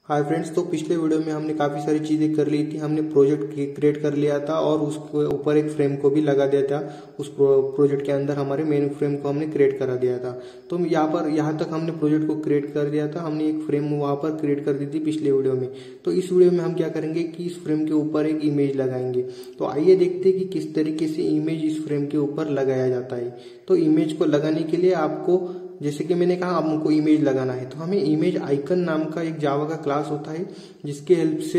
Hi friends, तो पिछले video में हमने काफ़ी सारी चीज़ें कर ली थी। हमने प्रोजेक्ट क्रिएट कर लिया था और उसके ऊपर एक फ्रेम को भी लगा दिया था। उस प्रोजेक्ट के अंदर हमारे मेन फ्रेम को हमने क्रिएट करा दिया था। तो यहाँ तक हमने प्रोजेक्ट को क्रिएट कर दिया था। हमने एक फ्रेम वहाँ पर क्रिएट कर दी थी पिछले वीडियो में। तो इस वीडियो में हम क्या करेंगे कि इस फ्रेम के ऊपर एक इमेज लगाएंगे। तो आइए देखते हैं कि किस तरीके से इमेज इस फ्रेम के ऊपर लगाया जाता है। तो इमेज को लगाने के लिए आपको, जैसे कि मैंने कहा, हमको इमेज लगाना है तो हमें इमेज आइकन नाम का एक जावा का क्लास होता है, जिसके हेल्प से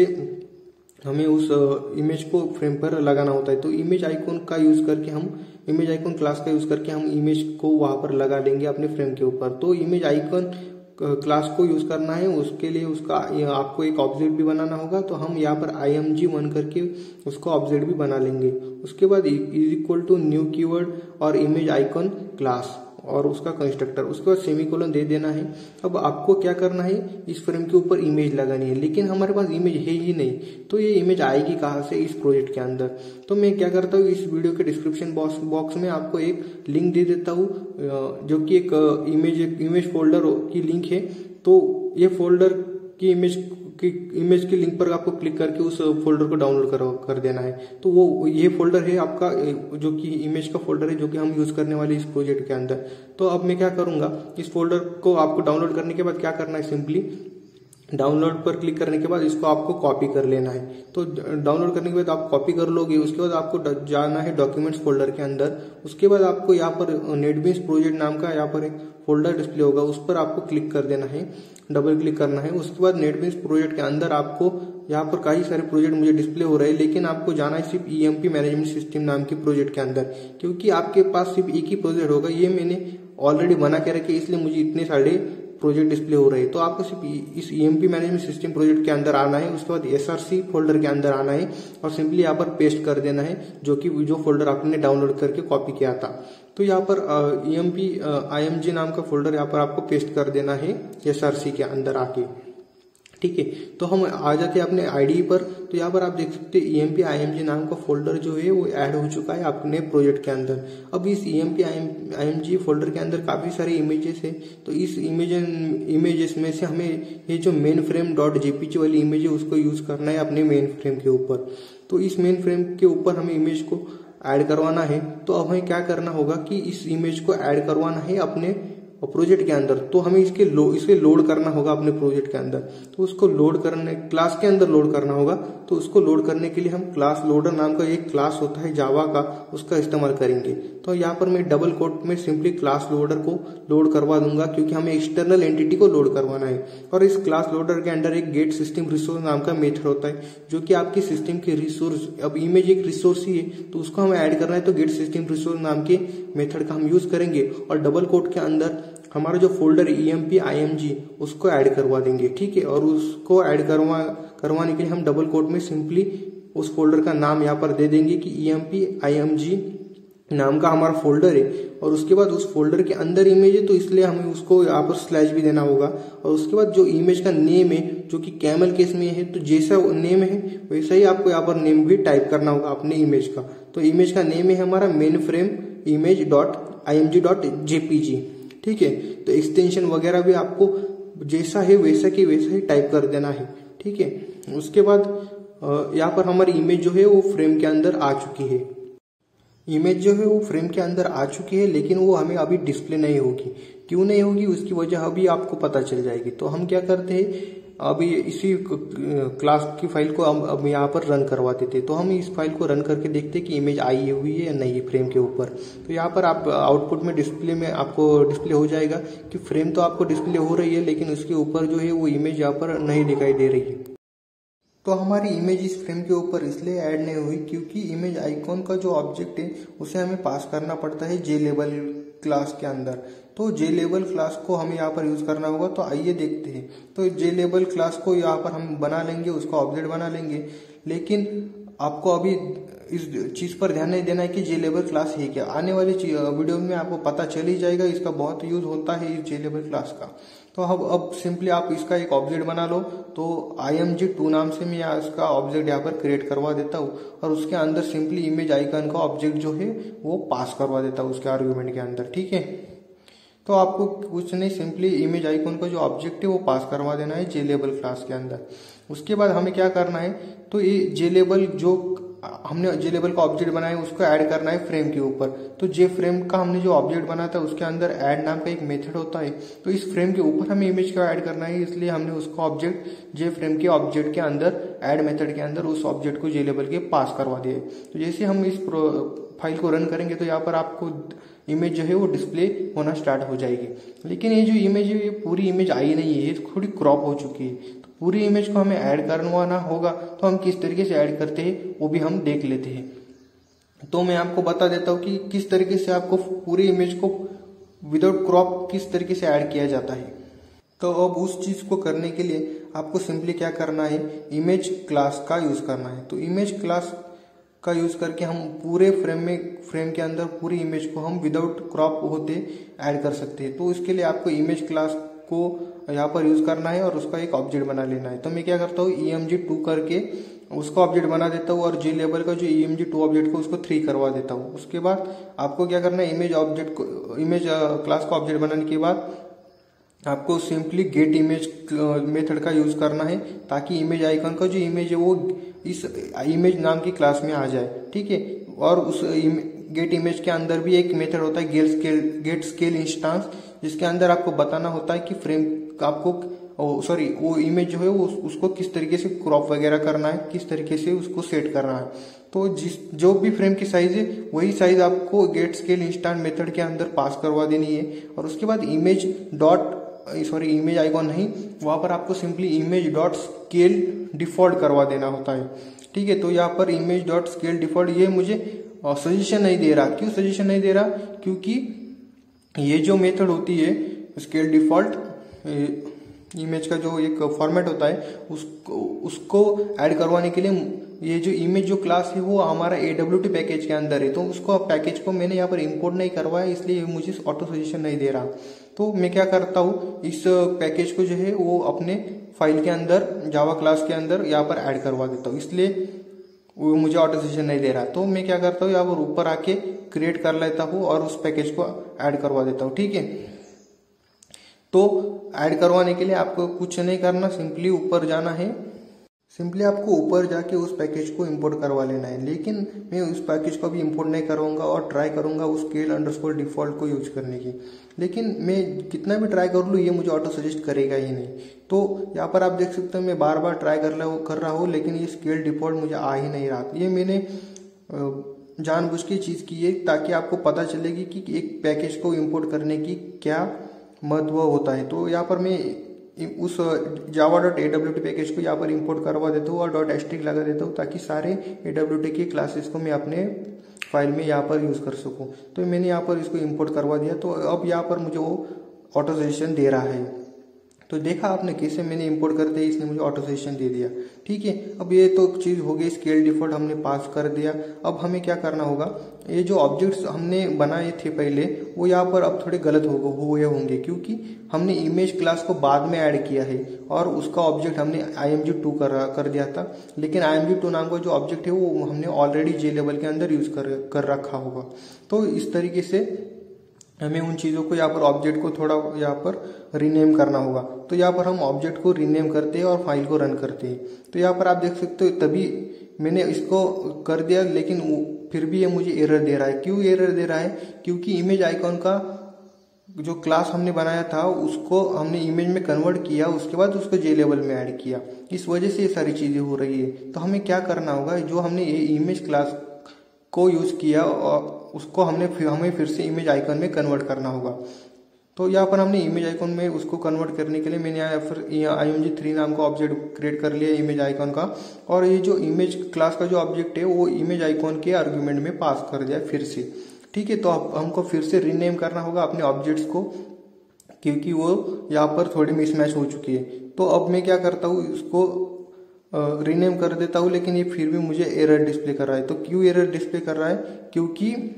हमें उस इमेज को फ्रेम पर लगाना होता है। तो इमेज आइकन का यूज करके इमेज आइकन क्लास का यूज करके हम इमेज को वहां पर लगा लेंगे अपने फ्रेम के ऊपर। तो इमेज आइकन क्लास को यूज करना है, उसके लिए आपको एक ऑब्जेक्ट भी बनाना होगा। तो हम यहाँ पर img1 करके उसको ऑब्जेक्ट भी बना लेंगे। उसके बाद is equal to new keyword और इमेज आइकन क्लास और उसका कंस्ट्रक्टर, उसके बाद सेमीकोलन दे देना है। अब आपको क्या करना है, इस फ्रेम के ऊपर इमेज लगानी है, लेकिन हमारे पास इमेज है ही नहीं। तो ये इमेज आएगी कहाँ से इस प्रोजेक्ट के अंदर? तो मैं क्या करता हूँ, इस वीडियो के डिस्क्रिप्शन बॉक्स में आपको एक लिंक दे देता हूँ, जो कि एक इमेज फोल्डर की लिंक है। तो ये फोल्डर की इमेज की लिंक पर आपको क्लिक करके उस फोल्डर को डाउनलोड कर देना है। तो वो ये फोल्डर है आपका, जो कि इमेज का फोल्डर है, जो कि हम यूज करने वाले इस प्रोजेक्ट के अंदर। तो अब मैं क्या करूंगा, इस फोल्डर को आपको डाउनलोड करने के बाद क्या करना है, सिंपली डाउनलोड पर क्लिक करने के बाद इसको आपको कॉपी कर लेना है। तो डाउनलोड करने के बाद आप कॉपी कर लोगे। उसके बाद आपको जाना है डॉक्यूमेंट्स फोल्डर के अंदर। उसके बाद आपको यहाँ पर नेटबीन्स प्रोजेक्ट नाम का यहाँ पर एक फोल्डर डिस्प्ले होगा, उस पर आपको क्लिक कर देना है, डबल क्लिक करना है। उसके बाद नेटबीन्स प्रोजेक्ट के अंदर आपको यहाँ पर कई सारे प्रोजेक्ट मुझे डिस्प्ले हो रहे हैं, लेकिन आपको जाना है सिर्फ ईएमपी मैनेजमेंट सिस्टम नाम के प्रोजेक्ट के अंदर, क्योंकि आपके पास सिर्फ एक ही प्रोजेक्ट होगा। ये मैंने ऑलरेडी बना के रखे, इसलिए मुझे इतने सारे प्रोजेक्ट डिस्प्ले हो रहे हैं। तो आपको सिर्फ इस ईएमपी मैनेजमेंट सिस्टम प्रोजेक्ट के अंदर आना है। उसके बाद एसआरसी फोल्डर के अंदर आना है और सिंपली यहाँ पर पेस्ट कर देना है, जो फोल्डर आपने डाउनलोड करके कॉपी किया था। तो यहाँ पर ईएमपी IMG नाम का फोल्डर यहाँ पर आपको पेस्ट कर देना है एसआरसी के अंदर आके, ठीक है। तो हम आ जाते हैं अपने आईडी पर। तो यहाँ पर आप देख सकते हैं EMP IMG नाम का फोल्डर जो है वो ऐड हो चुका है अपने प्रोजेक्ट के अंदर। अब इस EMP IMG फोल्डर के अंदर काफी सारे इमेजेस है। तो इस इमेजेस में से हमें ये जो मेन फ्रेम .jpg वाली इमेज है उसको यूज करना है अपने मेन फ्रेम के ऊपर। तो इस मेन फ्रेम के ऊपर हमें इमेज को ऐड करवाना है। तो अब हमें क्या करना होगा कि इस इमेज को ऐड करवाना है अपने प्रोजेक्ट के अंदर। तो हमें इसे लोड करना होगा अपने प्रोजेक्ट के अंदर। तो उसको लोड करने, क्लास के अंदर लोड करना होगा। तो उसको लोड करने के लिए हम क्लास लोडर नाम का एक क्लास होता है जावा का, उसका इस्तेमाल करेंगे। तो यहाँ पर मैं डबल कोट में सिंपली क्लास लोडर को लोड करवा दूंगा, क्योंकि हमें एक्सटर्नल एंटिटी को लोड करवाना है। और इस क्लास लोडर के अंदर एक गेट सिस्टम रिसोर्स नाम का मेथड होता है, जो कि आपकी सिस्टम के रिसोर्स, अब इमेज एक रिसोर्स ही है तो उसको हमें ऐड करना है। तो गेट सिस्टम रिसोर्स नाम के मेथड का हम यूज करेंगे और डबल कोट के अंदर हमारा जो फोल्डर EMP IMG उसको ऐड करवा देंगे, ठीक है। और उसको ऐड करवाने के लिए हम डबल कोट में सिंपली उस फोल्डर का नाम यहाँ पर दे देंगे कि EMP IMG नाम का हमारा फोल्डर है। और उसके बाद उस फोल्डर के अंदर इमेज है, तो इसलिए हमें उसको यहाँ पर स्लैश भी देना होगा। और उसके बाद जो इमेज का नेम है, जो कि कैमल केस में है, तो जैसा नेम है वैसा ही आपको यहाँ पर नेम भी टाइप करना होगा अपने इमेज का। तो इमेज का नेम है हमारा मेन फ्रेम image.img.jpg, ठीक है। तो एक्सटेंशन वगैरह भी आपको जैसा है वैसा ही टाइप कर देना है, ठीक है। उसके बाद यहाँ पर हमारी इमेज जो है वो फ्रेम के अंदर आ चुकी है। इमेज जो है वो फ्रेम के अंदर आ चुकी है, लेकिन वो हमें अभी डिस्प्ले नहीं होगी। क्यों नहीं होगी, उसकी वजह अभी आपको पता चल जाएगी। तो हम क्या करते हैं, अभी इसी क्लास की फाइल को अब यहाँ पर रन करवा देते। तो हम इस फाइल को रन करके देखते हैं कि इमेज आई हुई है या नहीं फ्रेम के ऊपर। तो यहाँ पर आप आउटपुट में डिस्प्ले में आपको डिस्प्ले हो जाएगा कि फ्रेम तो आपको डिस्प्ले हो रही है, लेकिन उसके ऊपर जो है वो इमेज यहाँ पर नहीं दिखाई दे रही है। तो हमारी इमेज इस फ्रेम के ऊपर इसलिए ऐड नहीं हुई क्योंकि इमेज आइकॉन का जो ऑब्जेक्ट है उसे हमें पास करना पड़ता है JLabel क्लास के अंदर। तो JLabel क्लास को हमें यहाँ पर यूज करना होगा। तो आइए देखते हैं। तो JLabel क्लास को यहाँ पर हम बना लेंगे, उसका ऑब्जेक्ट बना लेंगे। लेकिन आपको अभी इस चीज पर ध्यान नहीं देना है कि JLabel क्लास है क्या। आने वाले वीडियो में आपको पता चल ही जाएगा, इसका बहुत यूज होता है इस JLabel क्लास का। तो अब सिंपली आप इसका एक ऑब्जेक्ट बना लो। तो IMG2 नाम से मैं इसका ऑब्जेक्ट यहाँ पर क्रिएट करवा देता हूँ और उसके अंदर सिंपली इमेज आइकन का ऑब्जेक्ट जो है वो पास करवा देता हूँ उसके आर्गुमेंट के अंदर, ठीक है। तो आपको कुछ नहीं, सिंपली इमेज आइकॉन का जो ऑब्जेक्ट है वो पास करवा देना है जेलेबल क्लास के अंदर। उसके बाद हमें क्या करना है, तो ये जेलेबल जो हमने जेलेबल का ऑब्जेक्ट बनाया उसको ऐड करना है फ्रेम के ऊपर। तो जे फ्रेम का हमने जो ऑब्जेक्ट बनाया था उसके अंदर ऐड नाम का एक मेथड होता है, तो इस फ्रेम के ऊपर हमें इमेज का ऐड करना है, इसलिए हमने उसका ऑब्जेक्ट जे फ्रेम के ऑब्जेक्ट के अंदर ऐड मेथड के अंदर उस ऑब्जेक्ट को जेलेबल के पास करवा दिए। तो जैसे हम इस फाइल को रन करेंगे तो यहाँ पर आपको इमेज जो है वो डिस्प्ले होना स्टार्ट हो जाएगी। लेकिन ये जो इमेज है ये पूरी इमेज आई नहीं है, ये थोड़ी क्रॉप हो चुकी है। तो पूरी इमेज को हमें ऐड करवाना होगा, तो हम किस तरीके से ऐड करते हैं वो भी हम देख लेते हैं। तो मैं आपको बता देता हूँ कि किस तरीके से आपको पूरी इमेज को विदाउट क्रॉप किस तरीके से ऐड किया जाता है। तो अब उस चीज को करने के लिए आपको सिंपली क्या करना है, इमेज क्लास का यूज करना है। तो इमेज क्लास का यूज करके हम पूरे फ्रेम के अंदर पूरी इमेज को हम विदाउट क्रॉप होते ऐड कर सकते हैं। तो इसके लिए आपको इमेज क्लास को यहाँ पर यूज करना है और उसका एक ऑब्जेक्ट बना लेना है। तो मैं क्या करता हूँ, emg2 करके उसका ऑब्जेक्ट बना देता हूँ और जेलेबल का जो emg2 ऑब्जेक्ट को उसको 3 करवा देता हूँ। उसके बाद आपको क्या करना है, इमेज क्लास का ऑब्जेक्ट बनाने के बाद आपको सिंपली गेट इमेज मेथड का यूज करना है, ताकि इमेज आइकन का जो इमेज है वो इस इमेज नाम की क्लास में आ जाए। ठीक है, और उस गेट इमेज के अंदर भी एक मेथड होता है गेट स्केल इंस्टांस, जिसके अंदर आपको बताना होता है कि फ्रेम आपको वो इमेज जो है वो उसको किस तरीके से क्रॉप वगैरह करना है, किस तरीके से उसको सेट करना है। तो जो भी फ्रेम की साइज है वही साइज आपको गेट स्केल इंस्टांस मेथड के अंदर पास करवा देनी है। और उसके बाद इमेज आइकॉन नहीं, वहां पर आपको simply image dot scale default करवा देना होता है। ठीक है, तो यहाँ पर इमेज डॉट स्केल डिफॉल्ट ये मुझे सजेशन नहीं दे रहा। क्यों सजेशन नहीं दे रहा, क्योंकि ये जो मेथड होती है स्केल डिफॉल्ट इमेज का जो एक फॉर्मेट होता है उसको ऐड करवाने के लिए ये जो इमेज जो क्लास है वो हमारा AWT पैकेज के अंदर है। तो उसको पैकेज को मैंने यहाँ पर इंपोर्ट नहीं करवाया, इसलिए मुझे ऑटो सजेशन नहीं दे रहा। तो मैं क्या करता हूँ, इस पैकेज को जो है वो अपने फाइल के अंदर जावा क्लास के अंदर यहाँ पर ऐड करवा देता हूँ, इसलिए वो मुझे ऑटो सजेशन नहीं दे रहा। तो मैं क्या करता हूँ, यहाँ पर ऊपर आके क्रिएट कर लेता हूँ और उस पैकेज को ऐड करवा देता हूँ। ठीक है, तो ऐड करवाने के लिए आपको कुछ नहीं करना, सिंपली ऊपर जाना है, सिंपली आपको ऊपर जाके उस पैकेज को इंपोर्ट करवा लेना है। लेकिन मैं उस पैकेज को भी इंपोर्ट नहीं करूंगा और ट्राई करूंगा उस scale_default डिफॉल्ट को यूज करने की, लेकिन मैं कितना भी ट्राई कर लूँ ये मुझे ऑटो सजेस्ट करेगा ही नहीं। तो यहाँ पर आप देख सकते हो मैं बार बार ट्राई कर रहा हूँ, लेकिन ये scale डिफॉल्ट मुझे आ ही नहीं रहा। ये मैंने जानबूझ के चीज की है ताकि आपको पता चलेगी कि एक पैकेज को इम्पोर्ट करने की क्या महत्व होता है। तो यहाँ पर मैं उस java.awt पैकेज को यहाँ पर इंपोर्ट करवा देता हूँ और .asterisk लगा देता हूँ, ताकि सारे AWT के क्लासेस को मैं अपने फाइल में यहाँ पर यूज कर सकूँ। तो मैंने यहाँ पर इसको इंपोर्ट करवा दिया। तो अब यहाँ पर मुझे वो ऑटो सजेशन दे रहा है। तो देखा आपने कैसे मैंने इंपोर्ट करते ही इसने मुझे ऑटो सजेशन दे दिया। ठीक है, अब ये तो चीज हो गई, स्केल डिफॉल्ट हमने पास कर दिया। अब हमें क्या करना होगा, ये जो ऑब्जेक्ट्स हमने बनाए थे पहले वो यहाँ पर अब थोड़े गलत हुए होंगे, क्योंकि हमने इमेज क्लास को बाद में ऐड किया है और उसका ऑब्जेक्ट हमने img2 कर दिया था। लेकिन img2 नाम का जो ऑब्जेक्ट है वो हमने ऑलरेडी जेलेबल के अंदर यूज कर रखा होगा। तो इस तरीके से हमें उन चीज़ों को यहाँ पर ऑब्जेक्ट को थोड़ा यहाँ पर रीनेम करना होगा। तो यहाँ पर हम ऑब्जेक्ट को रीनेम करते हैं और फाइल को रन करते हैं। तो यहाँ पर आप देख सकते हो तभी मैंने इसको कर दिया, लेकिन फिर भी ये मुझे एरर दे रहा है। क्यों एरर दे रहा है, क्योंकि इमेज आइकॉन का जो क्लास हमने बनाया था उसको हमने इमेज में कन्वर्ट किया, उसके बाद उसको जेलेबल में ऐड किया, इस वजह से ये सारी चीज़ें हो रही है। तो हमें क्या करना होगा, जो हमने ये इमेज क्लास को यूज किया और उसको हमें फिर से इमेज आइकन में कन्वर्ट करना होगा। तो यहाँ पर हमने इमेज आइकन में उसको कन्वर्ट करने के लिए मैंने यहाँ फिर img3 नाम का ऑब्जेक्ट क्रिएट कर लिया इमेज आइकन का, और ये जो इमेज क्लास का जो ऑब्जेक्ट है वो इमेज आइकन के आर्गुमेंट में पास कर दिया फिर से। ठीक है, तो हमको फिर से रीनेम करना होगा अपने ऑब्जेक्ट्स को, क्योंकि वो यहाँ पर थोड़ी मिसमैच हो चुकी है। तो अब मैं क्या करता हूँ, इसको रीनेम कर देता हूँ, लेकिन ये फिर भी मुझे एरर डिस्प्ले कर रहा है। तो क्यों एरर डिस्प्ले कर रहा है, क्योंकि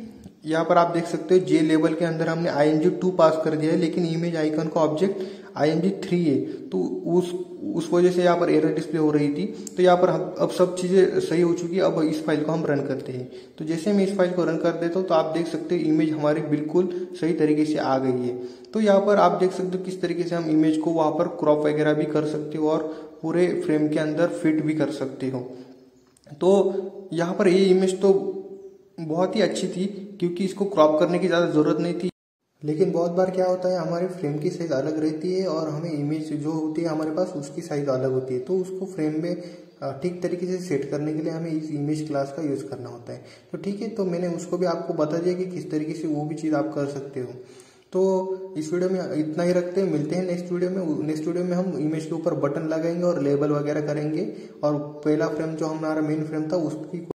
यहाँ पर आप देख सकते हो जे लेबल के अंदर हमने img2 पास कर दिया है, लेकिन इमेज आइकन का ऑब्जेक्ट img3 है, तो उस वजह से यहाँ पर एरर डिस्प्ले हो रही थी। तो यहाँ पर अब सब चीज़ें सही हो चुकी है। अब इस फाइल को हम रन करते हैं। तो जैसे मैं इस फाइल को रन कर देता हूँ तो आप देख सकते हो इमेज हमारी बिल्कुल सही तरीके से आ गई है। तो यहाँ पर आप देख सकते हो किस तरीके से हम इमेज को वहाँ पर क्रॉप वगैरह भी कर सकते हो और पूरे फ्रेम के अंदर फिट भी कर सकते हो। तो यहाँ पर ये इमेज तो बहुत ही अच्छी थी, क्योंकि इसको क्रॉप करने की ज़्यादा ज़रूरत नहीं थी। लेकिन बहुत बार क्या होता है, हमारे फ्रेम की साइज़ अलग रहती है और हमें इमेज जो होती है हमारे पास उसकी साइज़ अलग होती है। तो उसको फ्रेम में ठीक तरीके से सेट करने के लिए हमें इस इमेज क्लास का यूज़ करना होता है। तो ठीक है, तो मैंने उसको भी आपको बता दिया कि किस तरीके से वो भी चीज़ आप कर सकते हो। तो इस वीडियो में इतना ही रखते हैं, मिलते हैं नेक्स्ट वीडियो में। नेक्स्ट वीडियो में हम इमेज के ऊपर बटन लगाएंगे और लेबल वगैरह करेंगे, और पहला फ्रेम जो हमारा मेन फ्रेम था उसकी